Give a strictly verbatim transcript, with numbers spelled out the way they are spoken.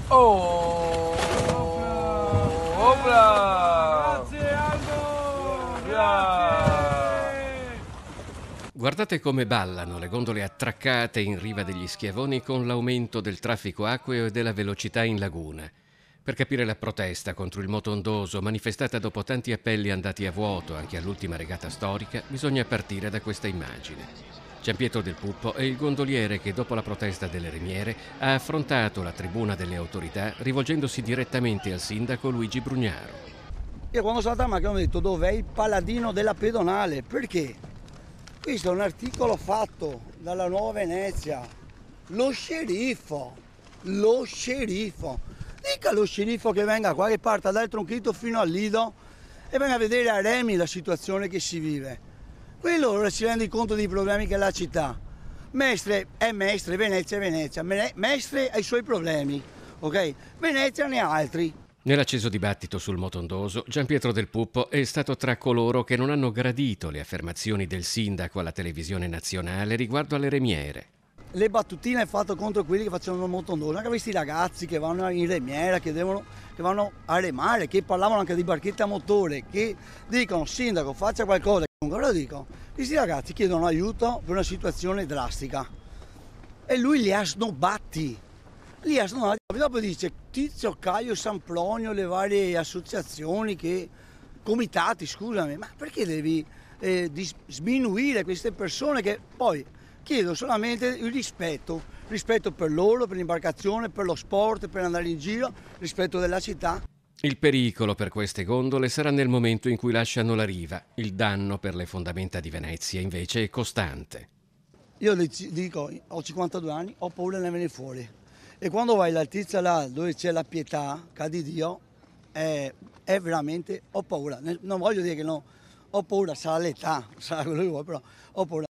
Oh! Opla! Grazie Aldo! Grazie! Guardate come ballano le gondole attraccate in riva degli schiavoni con l'aumento del traffico acqueo e della velocità in laguna. Per capire la protesta contro il moto ondoso, manifestata dopo tanti appelli andati a vuoto anche all'ultima regata storica, bisogna partire da questa immagine. Gianpietro Del Puppo è il gondoliere che dopo la protesta delle Remiere ha affrontato la tribuna delle autorità rivolgendosi direttamente al sindaco Luigi Brugnaro. Io quando sono andato a macchina ho detto dov'è il paladino della pedonale? Perché? Questo è un articolo fatto dalla Nuova Venezia. Lo sceriffo, lo sceriffo. Dica allo sceriffo che venga qua, che parta dal Tronchito fino al Lido e venga a vedere a Remi la situazione che si vive. Quello ora si rende conto dei problemi che ha la città. Mestre è Mestre, Venezia è Venezia. Mestre ha i suoi problemi, ok? Venezia ne ha altri. Nell'acceso dibattito sul moto ondoso, Gianpietro Del Puppo è stato tra coloro che non hanno gradito le affermazioni del sindaco alla televisione nazionale riguardo alle Remiere. Le battutine fatte contro quelli che facevano il moto ondoso, anche questi ragazzi che vanno in Remiera, che, devono, che vanno a remare, che parlavano anche di barchette a motore, che dicono sindaco faccia qualcosa. Comunque lo dico, questi ragazzi chiedono aiuto per una situazione drastica e lui li ha snobbati, li ha snobbati. Dopo dice Tizio, Caio, Sampronio, le varie associazioni, che, comitati, scusami, ma perché devi eh, sminuire queste persone che poi chiedono solamente il rispetto, rispetto per loro, per l'imbarcazione, per lo sport, per andare in giro, rispetto della città. Il pericolo per queste gondole sarà nel momento in cui lasciano la riva. Il danno per le fondamenta di Venezia invece è costante. Io dico, ho cinquantadue anni, ho paura di venire fuori. E quando vai all'altezza là dove c'è la pietà, cade Dio, è, è veramente, ho paura. Non voglio dire che no, ho paura, sarà l'età, sarà quello che vuoi, però ho paura.